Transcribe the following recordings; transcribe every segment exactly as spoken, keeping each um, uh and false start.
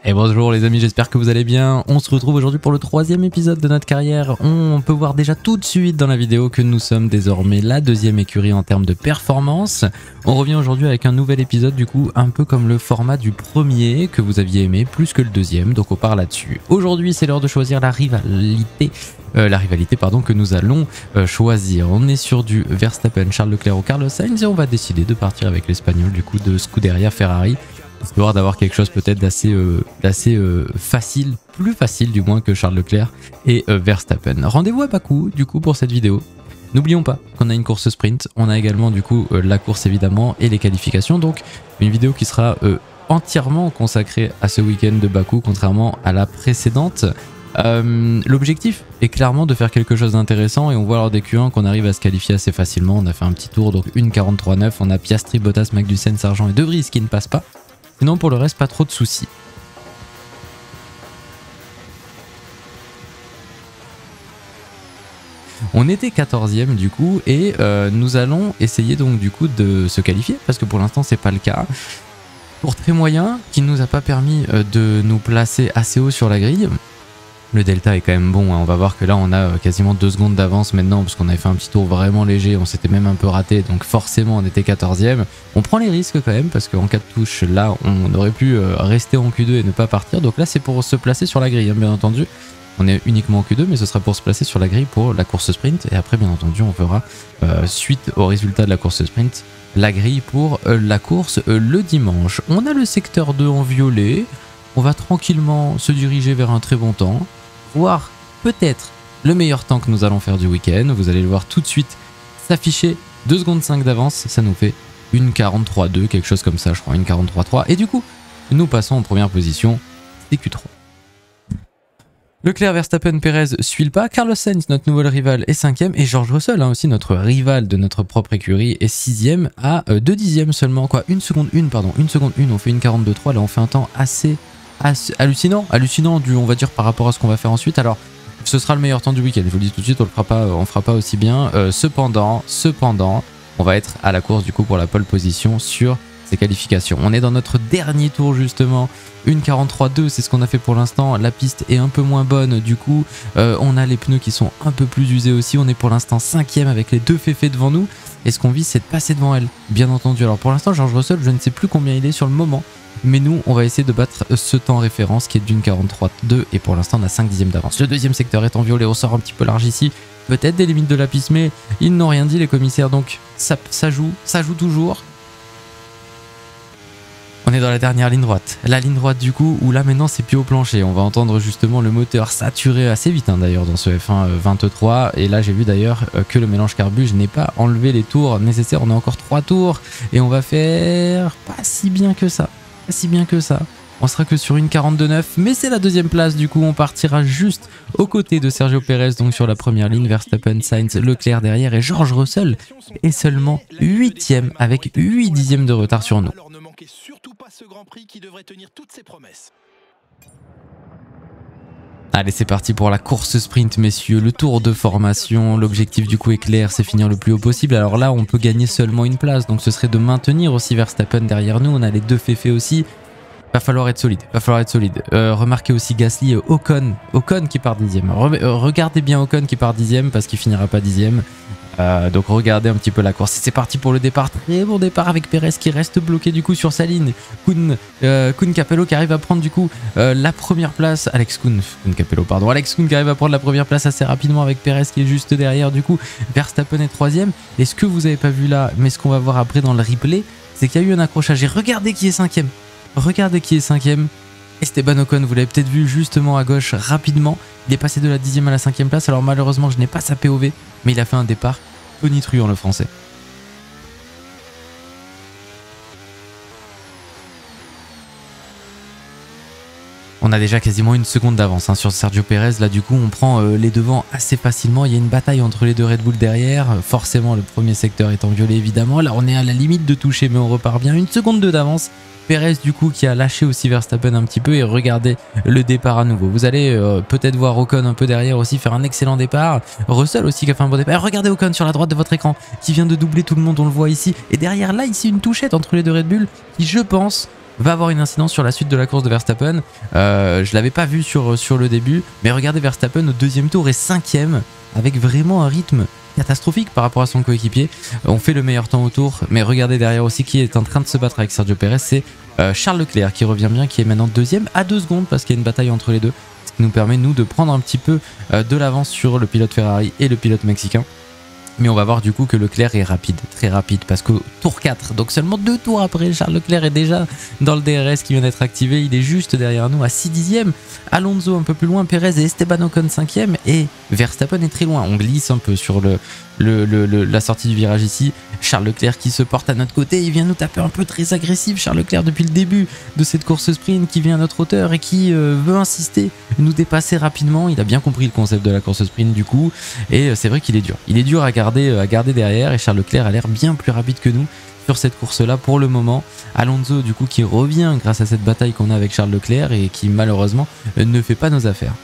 Et bonjour les amis, j'espère que vous allez bien. On se retrouve aujourd'hui pour le troisième épisode de notre carrière. On peut voir déjà tout de suite dans la vidéo que nous sommes désormais la deuxième écurie en termes de performance. On revient aujourd'hui avec un nouvel épisode du coup un peu comme le format du premier que vous aviez aimé plus que le deuxième, donc on part là-dessus. Aujourd'hui c'est l'heure de choisir la rivalité. Euh, la rivalité pardon que nous allons euh, choisir. On est sur du Verstappen, Charles Leclerc ou Carlos Sainz et on va décider de partir avec l'espagnol du coup de Scuderia Ferrari. Histoire d'avoir quelque chose peut-être d'assez euh, d'assez euh, facile, plus facile du moins que Charles Leclerc et euh, Verstappen. Rendez-vous à Bakou du coup pour cette vidéo. N'oublions pas qu'on a une course sprint, on a également du coup euh, la course évidemment et les qualifications. Donc une vidéo qui sera euh, entièrement consacrée à ce week-end de Bakou contrairement à la précédente. Euh, L'objectif est clairement de faire quelque chose d'intéressant et on voit lors des Q un qu'on arrive à se qualifier assez facilement. On a fait un petit tour, donc une quarante-trois neuf, on a Piastri, Bottas, Magnussen, Sargent et De Vries qui ne passent pas. Sinon pour le reste pas trop de soucis. On était quatorzième du coup et euh, nous allons essayer donc du coup de se qualifier parce que pour l'instant c'est pas le cas. Pour très moyen qui ne nous a pas permis de nous placer assez haut sur la grille. Le delta est quand même bon, hein. On va voir que là on a quasiment deux secondes d'avance maintenant parce qu'on avait fait un petit tour vraiment léger, on s'était même un peu raté, donc forcément on était quatorzième. On prend les risques quand même parce qu'en cas de touche, là on aurait pu rester en Q deux et ne pas partir, donc là c'est pour se placer sur la grille, hein, bien entendu. On est uniquement en Q deux mais ce sera pour se placer sur la grille pour la course sprint et après bien entendu on fera euh, suite au résultat de la course sprint la grille pour euh, la course euh, le dimanche. On a le secteur deux en violet, on va tranquillement se diriger vers un très bon temps. Voir peut-être le meilleur temps que nous allons faire du week-end. Vous allez le voir tout de suite s'afficher deux secondes cinq d'avance. Ça nous fait une quarante-trois deux, quelque chose comme ça, je crois, une quarante-trois trois. Et du coup, nous passons en première position, c'est Q trois. Leclerc, Verstappen, Perez suit le pas. Carlos Sainz, notre nouvel rival, est cinquième. Et George Russell, hein, aussi notre rival de notre propre écurie, est sixième à euh, deux dixièmes seulement. Quoi, une seconde une, pardon, une seconde une. On fait une quarante-deux trois. Là, on fait un temps assez... hallucinant, hallucinant du, on va dire par rapport à ce qu'on va faire ensuite. Alors ce sera le meilleur temps du week-end, je vous le dis tout de suite, on le fera pas, on fera pas aussi bien. Euh, cependant, cependant, on va être à la course du coup pour la pole position sur ces qualifications. On est dans notre dernier tour justement, une quarante-trois deux, c'est ce qu'on a fait pour l'instant. La piste est un peu moins bonne du coup, euh, on a les pneus qui sont un peu plus usés aussi. On est pour l'instant cinquième avec les deux féfés devant nous. Et ce qu'on vise c'est de passer devant elle, bien entendu. Alors pour l'instant George Russell, je ne sais plus combien il est sur le moment. Mais nous, on va essayer de battre ce temps référence qui est d'une quarante-trois deux et pour l'instant on a cinq dixièmes d'avance. Le deuxième secteur est en violet, on sort un petit peu large ici. Peut-être des limites de la piste, mais ils n'ont rien dit les commissaires, donc ça, ça joue, ça joue toujours. On est dans la dernière ligne droite. La ligne droite du coup, où là maintenant c'est pied au plancher. On va entendre justement le moteur saturer assez vite hein, d'ailleurs dans ce F un vingt-trois. Et là j'ai vu d'ailleurs que le mélange carbu, je n'ai pas enlevé les tours nécessaires. On a encore trois tours et on va faire pas si bien que ça. Pas si bien que ça. On sera que sur une quarante-deux neuf, mais c'est la deuxième place. Du coup, on partira juste aux côtés de Sergio Pérez, donc sur la première ligne. Verstappen, Sainz, Leclerc derrière et George Russell est seulement huitième avec huit dixièmes de retard sur nous. Alors ne manquez surtout pas ce Grand Prix qui devrait tenir toutes ses promesses. Allez, c'est parti pour la course sprint, messieurs. Le tour de formation. L'objectif du coup est clair, c'est finir le plus haut possible. Alors là, on peut gagner seulement une place, donc ce serait de maintenir aussi Verstappen derrière nous. On a les deux féfés aussi. Va falloir être solide, va falloir être solide. Euh, remarquez aussi Gasly, euh, Ocon, Ocon qui part dixième. Re euh, regardez bien Ocon qui part dixième parce qu'il finira pas dixième. Euh, donc regardez un petit peu la course. C'est parti pour le départ, très bon départ avec Perez qui reste bloqué du coup sur sa ligne. Kuhn, euh, Kuhn Capello qui arrive à prendre du coup euh, la première place. Alex Kuhn, Kuhn Capello pardon. Alex Kuhn qui arrive à prendre la première place assez rapidement avec Perez qui est juste derrière du coup. Verstappen est troisième. Et ce que vous avez pas vu là, mais ce qu'on va voir après dans le replay, c'est qu'il y a eu un accrochage. Et regardez qui est cinquième. Regardez qui est cinquième. Esteban Ocon, vous l'avez peut-être vu justement à gauche rapidement. Il est passé de la dixième à la cinquième place. Alors malheureusement, je n'ai pas sa P O V, mais il a fait un départ tonitruant le français. On a déjà quasiment une seconde d'avance hein, sur Sergio Pérez. Là, du coup, on prend euh, les devants assez facilement. Il y a une bataille entre les deux Red Bull derrière. Forcément, le premier secteur est en violet, évidemment. Là, on est à la limite de toucher, mais on repart bien. Une seconde deux d'avance. Pérez, du coup, qui a lâché aussi Verstappen un petit peu. Et regardez le départ à nouveau. Vous allez euh, peut-être voir Ocon un peu derrière aussi faire un excellent départ. Russell aussi qui a fait un bon départ. Regardez Ocon sur la droite de votre écran qui vient de doubler tout le monde. On le voit ici. Et derrière, là, ici, une touchette entre les deux Red Bull qui, je pense, va avoir une incidence sur la suite de la course de Verstappen. Euh, je l'avais pas vu sur, sur le début, mais regardez Verstappen au deuxième tour est cinquième avec vraiment un rythme catastrophique par rapport à son coéquipier. On fait le meilleur temps au tour, mais regardez derrière aussi qui est en train de se battre avec Sergio Pérez, c'est euh, Charles Leclerc qui revient bien, qui est maintenant deuxième à deux secondes parce qu'il y a une bataille entre les deux, ce qui nous permet nous de prendre un petit peu euh, de l'avance sur le pilote Ferrari et le pilote mexicain. Mais on va voir du coup que Leclerc est rapide, très rapide, parce qu'au tour quatre, donc seulement deux tours après, Charles Leclerc est déjà dans le D R S qui vient d'être activé, il est juste derrière nous à six dixièmes, Alonso un peu plus loin, Pérez et Esteban Ocon cinquième, et Verstappen est très loin, on glisse un peu sur le, le, le, le, la sortie du virage ici, Charles Leclerc qui se porte à notre côté, il vient nous taper un peu très agressif, Charles Leclerc depuis le début de cette course sprint qui vient à notre hauteur et qui euh, veut insister, nous dépasser rapidement, il a bien compris le concept de la course sprint du coup, et euh, c'est vrai qu'il est dur, il est dur à garder à garder derrière et Charles Leclerc a l'air bien plus rapide que nous sur cette course là pour le moment. Alonso du coup qui revient grâce à cette bataille qu'on a avec Charles Leclerc et qui malheureusement ne fait pas nos affaires.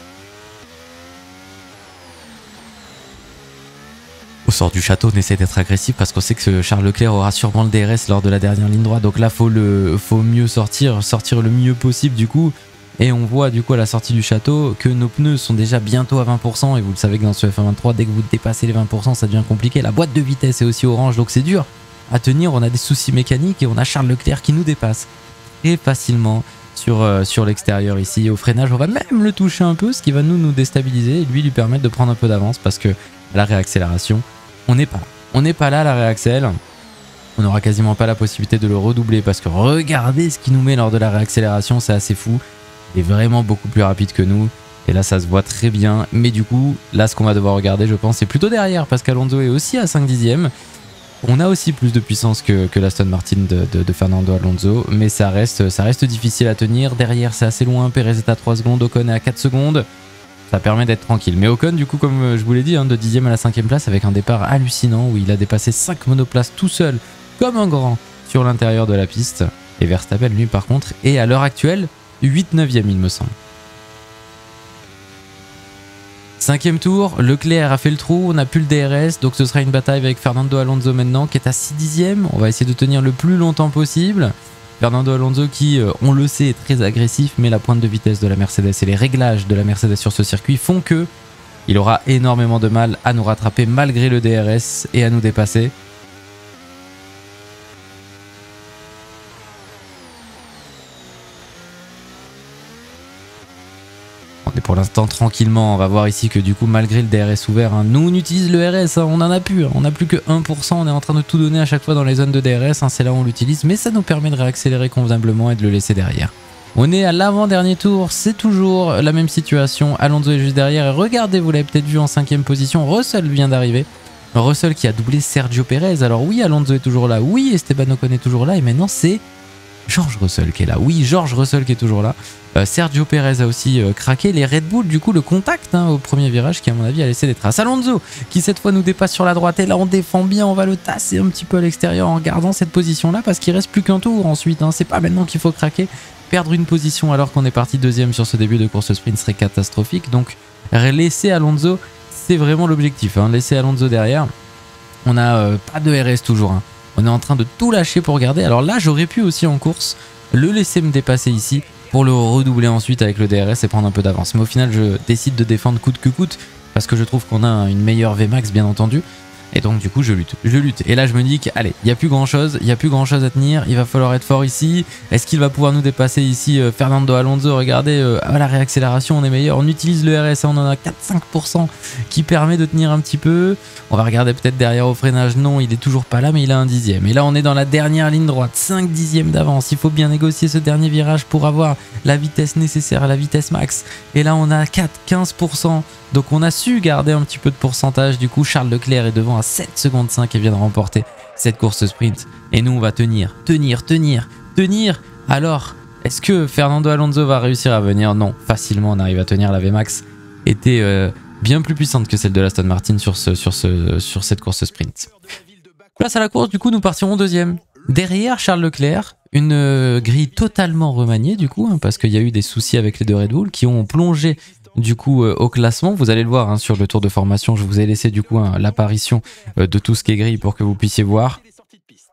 Au sort du château, on essaie d'être agressif parce qu'on sait que Charles Leclerc aura sûrement le D R S lors de la dernière ligne droite, donc là faut le faut mieux sortir sortir le mieux possible du coup. Et on voit du coup à la sortie du château que nos pneus sont déjà bientôt à vingt pour cent et vous le savez que dans ce F un vingt-trois, dès que vous dépassez les vingt pour cent ça devient compliqué. La boîte de vitesse est aussi orange donc c'est dur à tenir, on a des soucis mécaniques et on a Charles Leclerc qui nous dépasse très facilement sur, euh, sur l'extérieur ici. Au freinage on va même le toucher un peu, ce qui va nous nous déstabiliser et lui lui permettre de prendre un peu d'avance parce que à la réaccélération on n'est pas là. On n'est pas là à la réaccèle. On n'aura quasiment pas la possibilité de le redoubler parce que regardez ce qu'il nous met lors de la réaccélération, c'est assez fou. Il est vraiment beaucoup plus rapide que nous et là ça se voit très bien, mais du coup là ce qu'on va devoir regarder je pense c'est plutôt derrière parce qu'Alonso est aussi à cinq dixièmes, on a aussi plus de puissance que, que l'Aston Martin de, de, de Fernando Alonso, mais ça reste, ça reste difficile à tenir. Derrière c'est assez loin, Pérez est à trois secondes, Ocon est à quatre secondes, ça permet d'être tranquille, mais Ocon du coup comme je vous l'ai dit hein, de dixième à la cinquième place avec un départ hallucinant où il a dépassé cinq monoplaces tout seul comme un grand sur l'intérieur de la piste, et Verstappen lui par contre est à l'heure actuelle huit neuvième il me semble. Cinquième tour, Leclerc a fait le trou, on n'a plus le D R S, donc ce sera une bataille avec Fernando Alonso maintenant qui est à six dixièmes. On va essayer de tenir le plus longtemps possible. Fernando Alonso qui, on le sait, est très agressif, mais la pointe de vitesse de la Mercedes et les réglages de la Mercedes sur ce circuit font que il aura énormément de mal à nous rattraper malgré le D R S et à nous dépasser. On est pour l'instant tranquillement, on va voir ici que du coup malgré le D R S ouvert, hein, nous on utilise le R S, hein, on n'en a plus, hein, on n'a plus que un pour cent, on est en train de tout donner à chaque fois dans les zones de D R S, hein, c'est là où on l'utilise, mais ça nous permet de réaccélérer convenablement et de le laisser derrière. On est à l'avant-dernier tour, c'est toujours la même situation, Alonso est juste derrière, et regardez, vous l'avez peut-être vu en cinquième position, Russell vient d'arriver, Russell qui a doublé Sergio Pérez, alors oui Alonso est toujours là, oui Esteban Ocon est toujours là, et maintenant c'est George Russell qui est là, oui George Russell qui est toujours là. Euh, Sergio Pérez a aussi euh, craqué, les Red Bull du coup le contact hein, au premier virage qui à mon avis a laissé des traces. Alonso qui cette fois nous dépasse sur la droite et là on défend bien, on va le tasser un petit peu à l'extérieur en gardant cette position là parce qu'il reste plus qu'un tour ensuite, hein, c'est pas maintenant qu'il faut craquer. Perdre une position alors qu'on est parti deuxième sur ce début de course sprint serait catastrophique, donc laisser Alonso c'est vraiment l'objectif, hein, laisser Alonso derrière. On a euh, pas de R S toujours, hein. On est en train de tout lâcher pour garder. Alors là, j'aurais pu aussi en course le laisser me dépasser ici pour le redoubler ensuite avec le D R S et prendre un peu d'avance. Mais au final, je décide de défendre coûte que coûte parce que je trouve qu'on a une meilleure V max bien entendu. Et donc du coup je lutte, je lutte. Et là je me dis qu'allez, il n'y a plus grand chose, il n'y a plus grand chose à tenir, il va falloir être fort ici. Est-ce qu'il va pouvoir nous dépasser ici euh, Fernando Alonso? Regardez, euh, à la réaccélération on est meilleur, on utilise le R S, on en a quatre à cinq pour cent qui permet de tenir un petit peu. On va regarder peut-être derrière au freinage, non il est toujours pas là mais il a un dixième. Et là on est dans la dernière ligne droite, cinq dixièmes d'avance, il faut bien négocier ce dernier virage pour avoir la vitesse nécessaire, la vitesse max. Et là on a quatre à quinze pour cent. Donc on a su garder un petit peu de pourcentage, du coup Charles Leclerc est devant à sept secondes cinq et vient de remporter cette course sprint. Et nous on va tenir, tenir, tenir, tenir. Alors, est-ce que Fernando Alonso va réussir à venir? Non, facilement on arrive à tenir. La V max était euh, bien plus puissante que celle de l'Aston Martin sur, ce, sur, ce, sur cette course sprint. Place à la course, du coup nous partirons deuxième. Derrière Charles Leclerc, une euh, grille totalement remaniée du coup, hein, parce qu'il y a eu des soucis avec les deux Red Bull qui ont plongé du coup euh, au classement. Vous allez le voir hein, sur le tour de formation, je vous ai laissé du coup hein, l'apparition euh, de tout ce qui est grille pour que vous puissiez voir.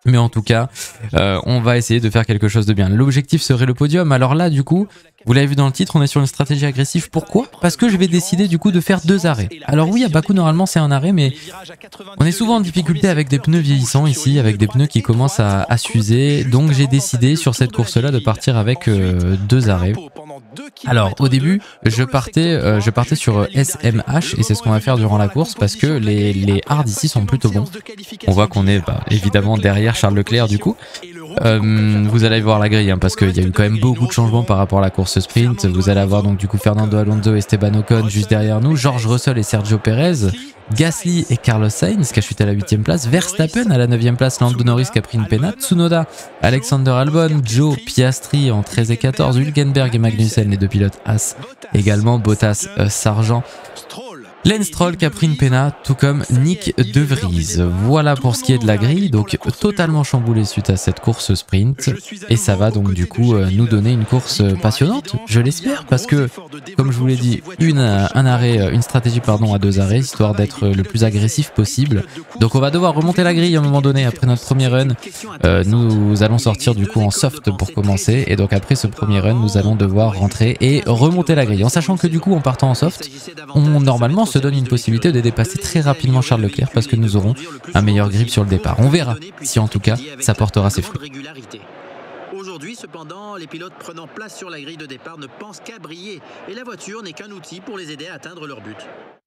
Mais en tout cas, euh, on va essayer de faire quelque chose de bien. L'objectif serait le podium. Alors là, du coup, vous l'avez vu dans le titre, on est sur une stratégie agressive. Pourquoi? Parce que je vais décider du coup de faire deux arrêts. Alors oui, à Bakou, normalement, c'est un arrêt, mais on est souvent en difficulté avec des pneus vieillissants ici, avec des pneus qui commencent à, à s'user. Donc j'ai décidé sur cette course-là de partir avec euh, deux arrêts. Alors au début, je partais, euh, je partais sur S M H et c'est ce qu'on va faire durant la course parce que les, les hards ici sont plutôt bons. On voit qu'on est bah, évidemment derrière Charles Leclerc du coup. Euh, vous allez voir la grille hein, parce qu'il y a eu quand même beaucoup de changements par rapport à la course sprint. Vous allez avoir donc du coup Fernando Alonso et Esteban Ocon juste derrière nous, George Russell et Sergio Perez, Gasly et Carlos Sainz qui a chuté à la huitième place, Verstappen à la neuvième place, Lando Norris qui a pris une pénate, Tsunoda, Alexander Albon, Joe, Piastri en treize et quatorze, Hülkenberg et Magnussen les deux pilotes As, également Bottas, euh, Sargent, Lance Stroll qui a pris une pénate, tout comme Nick De Vries. Voilà pour ce qui est de la grille, donc totalement chamboulé suite à cette course sprint. Et ça va donc du coup nous donner une course passionnante, je l'espère, parce que, comme je vous l'ai dit, une, un arrêt, une stratégie pardon, à deux arrêts, histoire d'être le plus agressif possible. Donc on va devoir remonter la grille à un moment donné après notre premier run. Euh, nous allons sortir du coup en soft pour commencer, et donc après ce premier run, nous allons devoir rentrer et remonter la grille. En sachant que du coup, en partant en soft, on normalement se donne une possibilité de dépasser très rapidement Charles Leclerc parce que nous aurons un meilleur grip sur le départ. On verra si en tout cas ça portera ses fruits. Aujourd'hui, cependant, les pilotes prenant place sur la grille de départ ne pensent qu'à briller et la voiture n'est qu'un outil pour les aider à atteindre leur but.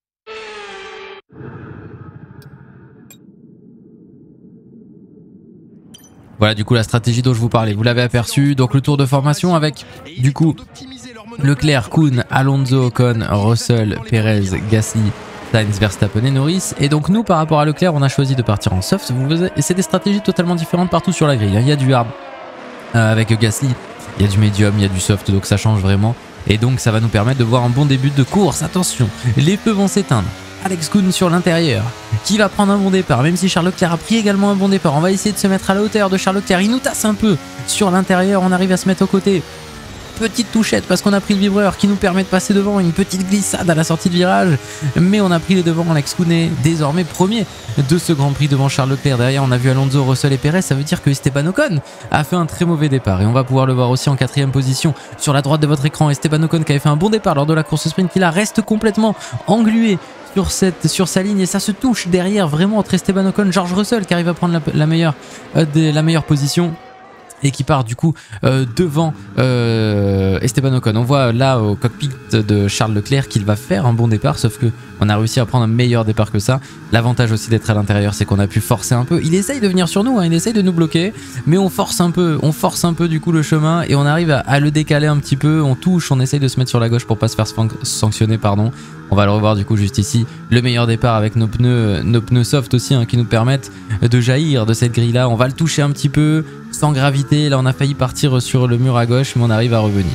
Voilà du coup la stratégie dont je vous parlais, vous l'avez aperçu, donc le tour de formation avec du coup Leclerc, Kuhn, Alonso, Ocon, Russell, Perez, Gasly, Sainz, Verstappen et Norris. Et donc nous par rapport à Leclerc on a choisi de partir en soft, et c'est des stratégies totalement différentes partout sur la grille. Il y a du hard euh, avec Gasly, il y a du médium, il y a du soft, donc ça change vraiment. Et donc ça va nous permettre de voir un bon début de course. Attention, les pneus vont s'éteindre. Alex Kuhn sur l'intérieur, qui va prendre un bon départ, même si Charles Leclerc a pris également un bon départ. On va essayer de se mettre à la hauteur de Charles Leclerc, il nous tasse un peu sur l'intérieur, on arrive à se mettre aux côtés. Petite touchette parce qu'on a pris le vibreur qui nous permet de passer devant, une petite glissade à la sortie de virage, mais on a pris les devants. Alex Kuhn est désormais premier de ce Grand Prix devant Charles Leclerc. Derrière on a vu Alonso, Russell et Perez, ça veut dire que Esteban Ocon a fait un très mauvais départ et on va pouvoir le voir aussi en quatrième position sur la droite de votre écran. Esteban Ocon qui avait fait un bon départ lors de la course sprint, qui là reste complètement englué sur, cette, sur sa ligne et ça se touche derrière vraiment entre Esteban Ocon, George Russell qui arrive à prendre la, la, meilleure, euh, des, la meilleure position et qui part du coup euh, devant euh, Esteban Ocon. On voit là au cockpit de Charles Leclerc qu'il va faire un bon départ, sauf que on a réussi à prendre un meilleur départ que ça. L'avantage aussi d'être à l'intérieur, c'est qu'on a pu forcer un peu. Il essaye de venir sur nous, hein, il essaye de nous bloquer, mais on force un peu, on force un peu du coup le chemin et on arrive à, à le décaler un petit peu. On touche, on essaye de se mettre sur la gauche pour pas se faire sanctionner, pardon. On va le revoir du coup juste ici. Le meilleur départ avec nos pneus, nos pneus soft aussi hein, qui nous permettent de jaillir de cette grille là. On va le toucher un petit peu sans gravité. Là on a failli partir sur le mur à gauche mais on arrive à revenir.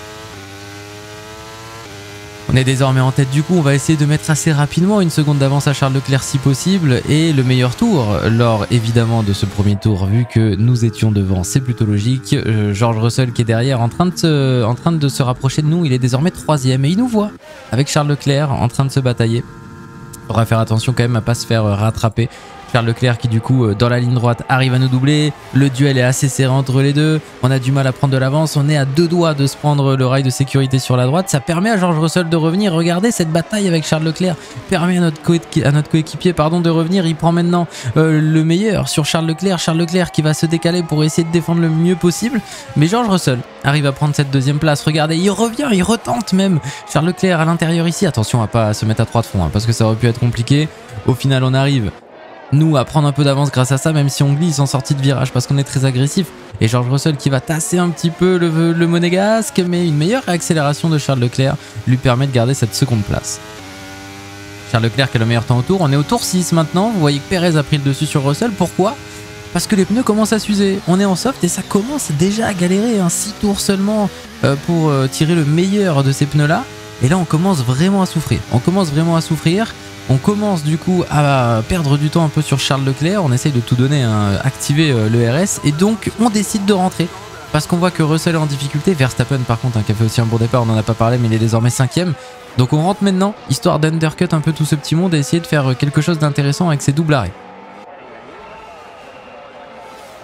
On est désormais en tête du coup, on va essayer de mettre assez rapidement une seconde d'avance à Charles Leclerc si possible et le meilleur tour lors évidemment de ce premier tour vu que nous étions devant, c'est plutôt logique. Euh, George Russell qui est derrière en train, de se, en train de se rapprocher de nous, il est désormais troisième et il nous voit avec Charles Leclerc en train de se batailler. Il faudra faire attention quand même à pas se faire rattraper. Charles Leclerc qui du coup dans la ligne droite arrive à nous doubler, le duel est assez serré entre les deux, on a du mal à prendre de l'avance, on est à deux doigts de se prendre le rail de sécurité sur la droite, ça permet à George Russell de revenir. Regardez cette bataille avec Charles Leclerc, permet à notre, coéquipier, à notre coéquipier pardon, de revenir, il prend maintenant euh, le meilleur sur Charles Leclerc, Charles Leclerc qui va se décaler pour essayer de défendre le mieux possible, mais George Russell arrive à prendre cette deuxième place. Regardez, il revient, il retente même Charles Leclerc à l'intérieur ici, attention à pas se mettre à trois de fond hein, parce que ça aurait pu être compliqué. Au final on arrive nous à prendre un peu d'avance grâce à ça, même si on glisse en sortie de virage parce qu'on est très agressif. Et George Russell qui va tasser un petit peu le, le monégasque, mais une meilleure accélération de Charles Leclerc lui permet de garder cette seconde place. Charles Leclerc qui a le meilleur temps au tour. On est au tour six maintenant. Vous voyez que Perez a pris le dessus sur Russell. Pourquoi ? Parce que les pneus commencent à s'user. On est en soft et ça commence déjà à galérer. Hein. six tours seulement euh, pour euh, tirer le meilleur de ces pneus-là. Et là, on commence vraiment à souffrir. On commence vraiment à souffrir. On commence du coup à perdre du temps un peu sur Charles Leclerc, on essaye de tout donner, hein, activer euh, le R S et donc on décide de rentrer parce qu'on voit que Russell est en difficulté. Verstappen par contre hein, qui a fait aussi un bon départ, on n'en a pas parlé mais il est désormais cinquième. Donc on rentre maintenant histoire d'undercut un peu tout ce petit monde et essayer de faire quelque chose d'intéressant avec ces doubles arrêts.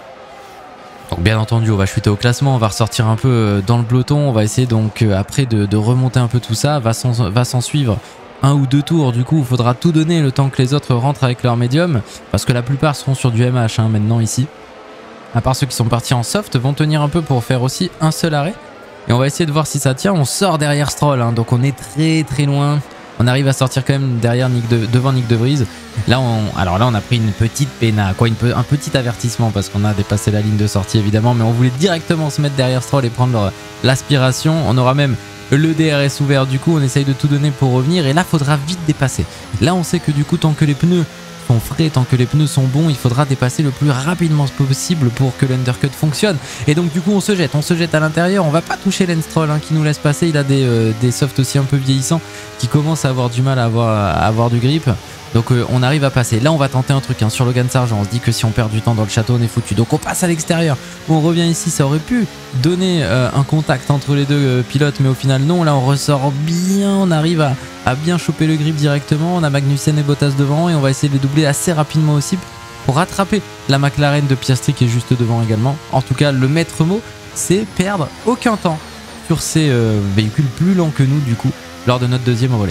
Donc bien entendu on va chuter au classement, on va ressortir un peu dans le peloton, on va essayer donc après de, de remonter un peu tout ça, va s'en va s'en suivre un ou deux tours, du coup il faudra tout donner le temps que les autres rentrent avec leur médium, parce que la plupart seront sur du M H hein, maintenant ici. À part ceux qui sont partis en soft, vont tenir un peu pour faire aussi un seul arrêt. Et on va essayer de voir si ça tient, on sort derrière Stroll, hein, donc on est très très loin. On arrive à sortir quand même derrière Nick de, devant Nick de Vries. Là on, alors là on a pris une petite péna, quoi, une, un petit avertissement parce qu'on a dépassé la ligne de sortie évidemment, mais on voulait directement se mettre derrière Stroll et prendre l'aspiration. On aura même le D R S ouvert, du coup on essaye de tout donner pour revenir et là faudra vite dépasser. Là on sait que du coup tant que les pneus sont frais, tant que les pneus sont bons, il faudra dépasser le plus rapidement possible pour que l'undercut fonctionne. Et donc du coup on se jette, on se jette à l'intérieur, on va pas toucher Lance Stroll hein, qui nous laisse passer, il a des, euh, des softs aussi un peu vieillissants qui commencent à avoir du mal à avoir, à avoir du grip. Donc euh, on arrive à passer. Là on va tenter un truc hein, sur Logan Sargent, on se dit que si on perd du temps dans le château on est foutu. Donc on passe à l'extérieur, on revient ici, ça aurait pu donner euh, un contact entre les deux euh, pilotes, mais au final non. Là on ressort bien, on arrive à, à bien choper le grip directement. On a Magnussen et Bottas devant et on va essayer de les doubler assez rapidement aussi pour rattraper la McLaren de Piastri qui est juste devant également. En tout cas le maître mot c'est perdre aucun temps sur ces euh, véhicules plus lents que nous du coup lors de notre deuxième relais.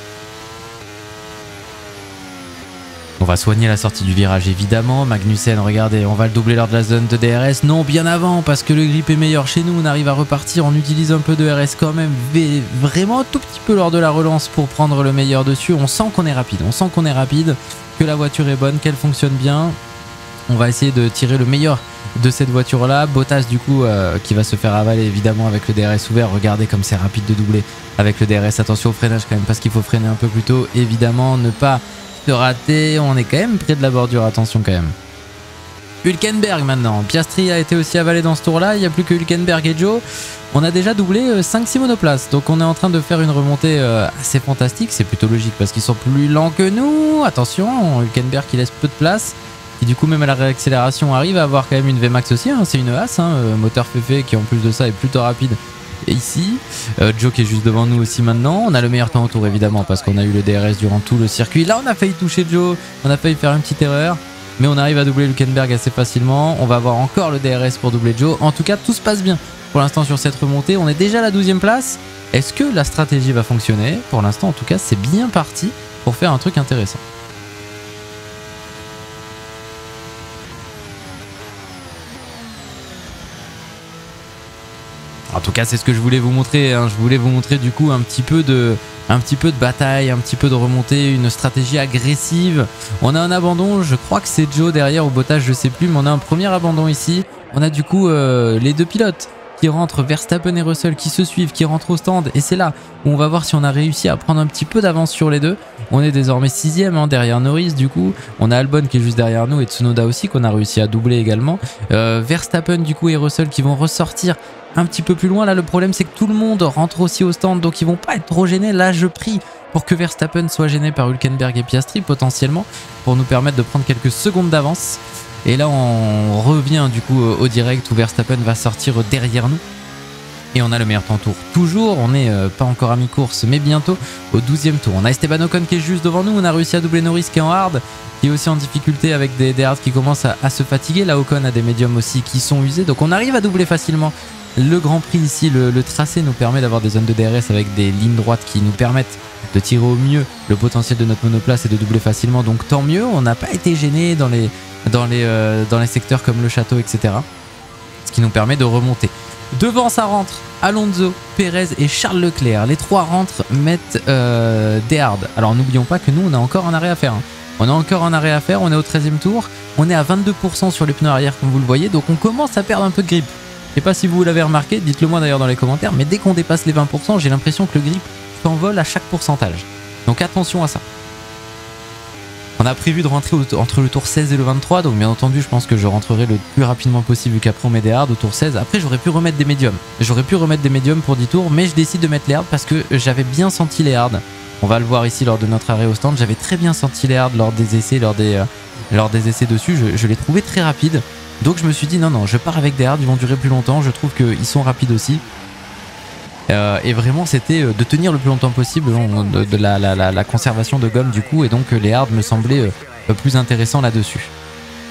On va soigner la sortie du virage évidemment. Magnussen, regardez, on va le doubler lors de la zone de D R S. Non, bien avant, parce que le grip est meilleur chez nous. On arrive à repartir, on utilise un peu de R S quand même, vraiment un tout petit peu lors de la relance pour prendre le meilleur dessus. On sent qu'on est rapide, on sent qu'on est rapide, que la voiture est bonne, qu'elle fonctionne bien. On va essayer de tirer le meilleur de cette voiture là. Bottas du coup euh, qui va se faire avaler évidemment avec le D R S ouvert. Regardez comme c'est rapide de doubler avec le D R S. Attention au freinage quand même parce qu'il faut freiner un peu plus tôt. Évidemment ne pas de rater, on est quand même près de la bordure, attention quand même. Hülkenberg maintenant, Piastri a été aussi avalé dans ce tour là, il n'y a plus que Hülkenberg et Joe. On a déjà doublé cinq six monoplaces, donc on est en train de faire une remontée assez fantastique, c'est plutôt logique parce qu'ils sont plus lents que nous. Attention, Hülkenberg qui laisse peu de place, qui du coup même à la réaccélération arrive à avoir quand même une V max aussi, hein. C'est une Haas, hein, moteur Fefe qui en plus de ça est plutôt rapide. Et ici, euh, Joe qui est juste devant nous aussi maintenant. On a le meilleur temps au tour évidemment parce qu'on a eu le D R S durant tout le circuit. Là on a failli toucher Joe, on a failli faire une petite erreur, mais on arrive à doubler Hülkenberg assez facilement. On va avoir encore le D R S pour doubler Joe. En tout cas tout se passe bien pour l'instant sur cette remontée. On est déjà à la douzième place. Est-ce que la stratégie va fonctionner? Pour l'instant en tout cas c'est bien parti pour faire un truc intéressant. En tout cas c'est ce que je voulais vous montrer, hein. Je voulais vous montrer du coup un petit peu de un petit peu de bataille, un petit peu de remontée, une stratégie agressive. On a un abandon, je crois que c'est Joe derrière au Bottas, je sais plus, mais on a un premier abandon ici. On a du coup euh, les deux pilotes qui rentrent, Verstappen et Russell qui se suivent, qui rentrent au stand, et c'est là où on va voir si on a réussi à prendre un petit peu d'avance sur les deux. On est désormais sixième hein, derrière Norris du coup. On a Albon qui est juste derrière nous et Tsunoda aussi qu'on a réussi à doubler également. Euh, Verstappen du coup et Russell qui vont ressortir un petit peu plus loin. Là le problème c'est que tout le monde rentre aussi au stand, donc ils vont pas être trop gênés. Là je prie pour que Verstappen soit gêné par Hülkenberg et Piastri potentiellement pour nous permettre de prendre quelques secondes d'avance. Et là on revient du coup au direct où Verstappen va sortir derrière nous. Et on a le meilleur temps tour. Toujours, on n'est euh, pas encore à mi-course, mais bientôt au douzième tour. On a Esteban Ocon qui est juste devant nous. On a réussi à doubler Norris qui est en hard, qui est aussi en difficulté avec des, des hards qui commencent à, à se fatiguer. Là, Ocon a des médiums aussi qui sont usés. Donc on arrive à doubler facilement le Grand Prix ici. Le, le tracé nous permet d'avoir des zones de D R S avec des lignes droites qui nous permettent de tirer au mieux le potentiel de notre monoplace et de doubler facilement. Donc tant mieux, on n'a pas été gêné dans les, dans, les, euh, dans les secteurs comme le château, et cetera. Ce qui nous permet de remonter. Devant ça rentre Alonso, Perez et Charles Leclerc. Les trois rentrent, mettent euh, des hards. Alors n'oublions pas que nous on a encore un arrêt à faire. Hein. On a encore un arrêt à faire, on est au treizième tour. On est à vingt-deux pour cent sur les pneus arrière comme vous le voyez. Donc on commence à perdre un peu de grip. Je sais pas si vous l'avez remarqué, dites-le moi d'ailleurs dans les commentaires. Mais dès qu'on dépasse les vingt pour cent, j'ai l'impression que le grip s'envole à chaque pourcentage. Donc attention à ça. On a prévu de rentrer au, entre le tour seize et le vingt-trois, donc bien entendu je pense que je rentrerai le plus rapidement possible vu qu'après on met des hards au tour seize. Après j'aurais pu remettre des médiums, j'aurais pu remettre des médiums pour dix tours, mais je décide de mettre les hards parce que j'avais bien senti les hards. On va le voir ici lors de notre arrêt au stand, j'avais très bien senti les hards lors des essais, lors des, euh, lors des essais dessus, je, je les trouvais très rapides. Donc je me suis dit non non, je pars avec des hards, ils vont durer plus longtemps, je trouve qu'ils sont rapides aussi. Euh, et vraiment c'était de tenir le plus longtemps possible de, de la, la, la, la conservation de gomme du coup, et donc les hards me semblaient euh, plus intéressants là-dessus.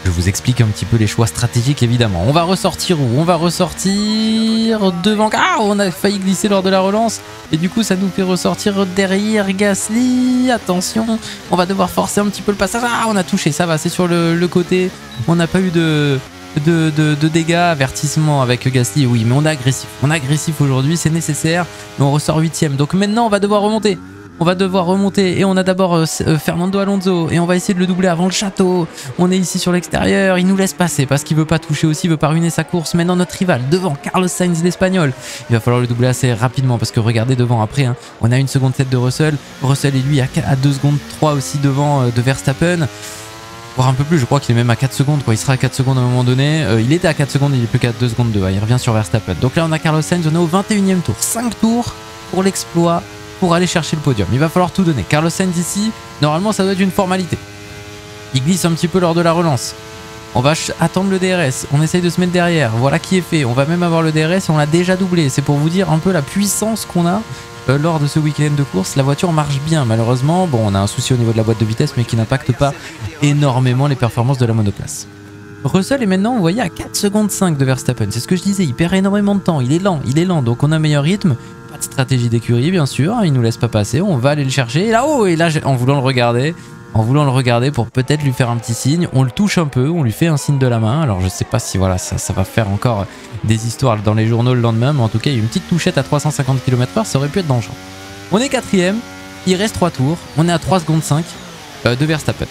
Je vous explique un petit peu les choix stratégiques évidemment. On va ressortir où? On va ressortir devant... Ah, on a failli glisser lors de la relance. Et du coup ça nous fait ressortir derrière Gasly. Attention, on va devoir forcer un petit peu le passage. Ah, on a touché, ça va, c'est sur le, le côté. On n'a pas eu de... De, de, de dégâts, avertissement avec Gasly, oui, mais on est agressif. On est agressif aujourd'hui, c'est nécessaire. Mais on ressort huitième. Donc maintenant, on va devoir remonter. On va devoir remonter. Et on a d'abord euh, Fernando Alonso. Et on va essayer de le doubler avant le château. On est ici sur l'extérieur. Il nous laisse passer parce qu'il veut pas toucher aussi. Il veut pas ruiner sa course. Maintenant, notre rival, devant Carlos Sainz, l'Espagnol. Il va falloir le doubler assez rapidement parce que regardez devant après. Hein, on a une seconde sept de Russell. Russell et lui à, à deux secondes trois aussi devant euh, de Verstappen. Voire un peu plus, je crois qu'il est même à quatre secondes, quoi. Il sera à quatre secondes à un moment donné. Euh, il était à quatre secondes, il est plus qu'à deux secondes deux. Il revient sur Verstappen. Donc là, on a Carlos Sainz, on est au vingt et unième tour. cinq tours pour l'exploit, pour aller chercher le podium. Il va falloir tout donner. Carlos Sainz ici, normalement, ça doit être une formalité. Il glisse un petit peu lors de la relance. On va attendre le D R S. On essaye de se mettre derrière. Voilà qui est fait. On va même avoir le D R S et on l'a déjà doublé. C'est pour vous dire un peu la puissance qu'on a Euh, lors de ce week-end de course. La voiture marche bien malheureusement. Bon, on a un souci au niveau de la boîte de vitesse mais qui n'impacte pas énormément les performances de la monoplace. Russell est maintenant, vous voyez, à quatre secondes cinq de Verstappen. C'est ce que je disais, il perd énormément de temps. Il est lent, il est lent. Donc on a un meilleur rythme. Pas de stratégie d'écurie bien sûr. Il nous laisse pas passer. On va aller le chercher. Et là-haut, et là, en voulant le regarder, en voulant le regarder pour peut-être lui faire un petit signe, on le touche un peu, on lui fait un signe de la main. Alors je sais pas si voilà ça, ça va faire encore des histoires dans les journaux le lendemain, mais en tout cas il y a une petite touchette à trois cent cinquante kilomètres heure, ça aurait pu être dangereux. On est quatrième, il reste trois tours, on est à trois secondes cinq euh, de Verstappen.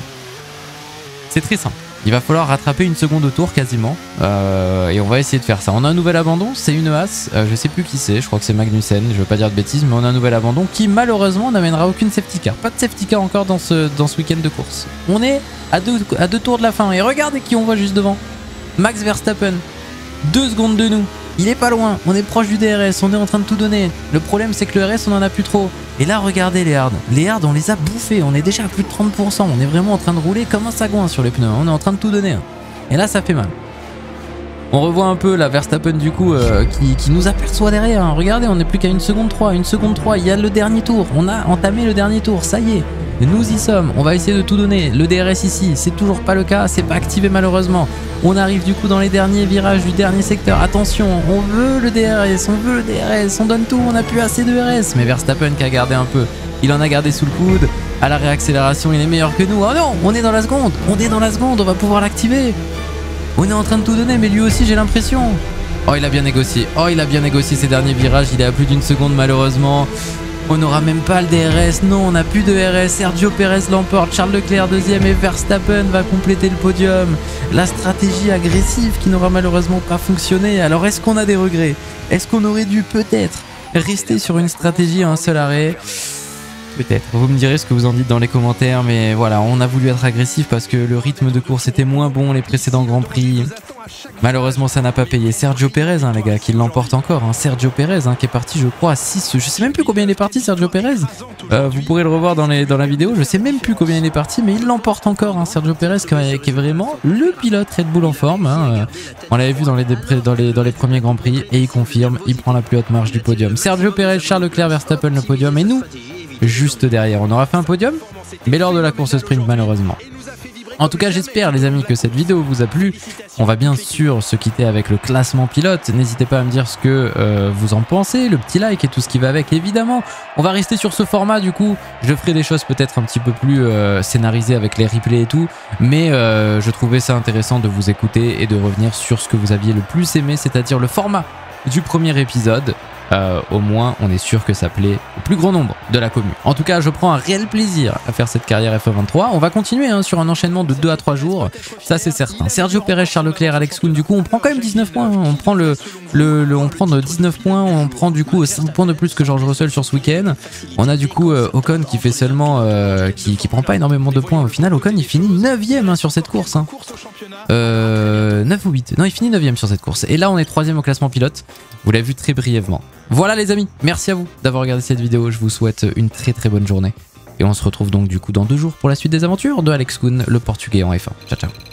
C'est très simple. Il va falloir rattraper une seconde au tour quasiment euh, et on va essayer de faire ça. On a un nouvel abandon, c'est une Haas, euh, je sais plus qui c'est, je crois que c'est Magnussen, je veux pas dire de bêtises, mais on a un nouvel abandon qui malheureusement n'amènera aucune safety car. Pas de safety car encore dans ce, dans ce week-end de course. On est à deux, à deux tours de la fin et regardez qui on voit juste devant. Max Verstappen, deux secondes de nous. Il est pas loin, on est proche du D R S, on est en train de tout donner. Le problème c'est que le R S on en a plus trop. Et là regardez les hards, les hards on les a bouffés, on est déjà à plus de trente pour cent, on est vraiment en train de rouler comme un sagouin sur les pneus, on est en train de tout donner. Et là ça fait mal. On revoit un peu la Verstappen du coup euh, qui, qui nous aperçoit derrière, regardez on n'est plus qu'à une seconde trois, une seconde trois, il y a le dernier tour, on a entamé le dernier tour, ça y est. Nous y sommes, on va essayer de tout donner. Le D R S ici, c'est toujours pas le cas, c'est pas activé malheureusement. On arrive du coup dans les derniers virages du dernier secteur. Attention, on veut le D R S, on veut le D R S, on donne tout, on n'a plus assez de R S. Mais Verstappen qui a gardé un peu, il en a gardé sous le coude. À la réaccélération, il est meilleur que nous. Oh non, on est dans la seconde, on est dans la seconde, on va pouvoir l'activer. On est en train de tout donner, mais lui aussi j'ai l'impression. Oh, il a bien négocié, oh il a bien négocié ces derniers virages, il est à plus d'une seconde malheureusement. On n'aura même pas le D R S, non on n'a plus de R S, Sergio Pérez l'emporte, Charles Leclerc deuxième et Verstappen va compléter le podium. La stratégie agressive qui n'aura malheureusement pas fonctionné, alors est-ce qu'on a des regrets? Est-ce qu'on aurait dû peut-être rester sur une stratégie à un seul arrêt? Peut-être, vous me direz ce que vous en dites dans les commentaires, mais voilà, on a voulu être agressif parce que le rythme de course était moins bon les précédents Grands Prix. Malheureusement ça n'a pas payé. Sergio Pérez hein, les gars qui l'emporte encore, hein. Sergio Pérez hein, qui est parti je crois à six, je sais même plus combien il est parti Sergio Pérez, euh, vous pourrez le revoir dans, les, dans la vidéo, je sais même plus combien il est parti mais il l'emporte encore hein, Sergio Pérez qui est, qui est vraiment le pilote Red Bull en forme hein. On l'avait vu dans les, dans, les, dans les premiers Grands Prix et il confirme, il prend la plus haute marge du podium. Sergio Pérez, Charles Leclerc, Verstappen le podium et nous juste derrière. On aura fait un podium mais lors de la course sprint malheureusement. En tout cas j'espère les amis que cette vidéo vous a plu. On va bien sûr se quitter avec le classement pilote. N'hésitez pas à me dire ce que euh, vous en pensez, le petit like et tout ce qui va avec évidemment. On va rester sur ce format du coup. Je ferai des choses peut-être un petit peu plus euh, scénarisées avec les replays et tout. Mais euh, je trouvais ça intéressant de vous écouter et de revenir sur ce que vous aviez le plus aimé, c'est-à-dire le format du premier épisode. Euh, au moins on est sûr que ça plaît au plus grand nombre de la commune. En tout cas je prends un réel plaisir à faire cette carrière F un vingt-trois. On va continuer hein, sur un enchaînement de deux à trois jours, ça c'est certain. Sergio Pérez, Charles Leclerc, Alex Koun, du coup on prend quand même dix-neuf points, on prend le, le, le on prend dix-neuf points, on prend du coup cinq points de plus que George Russell sur ce week-end. On a du coup euh, Ocon qui fait seulement euh, qui, qui prend pas énormément de points au final. Ocon il finit neuvième hein, sur cette course hein. euh, neuf ou huit, non il finit neuvième sur cette course et là on est troisième au classement pilote, vous l'avez vu très brièvement. Voilà les amis, merci à vous d'avoir regardé cette vidéo, je vous souhaite une très très bonne journée. Et on se retrouve donc du coup dans deux jours pour la suite des aventures de Alex Koun, le portugais en F un. Ciao ciao.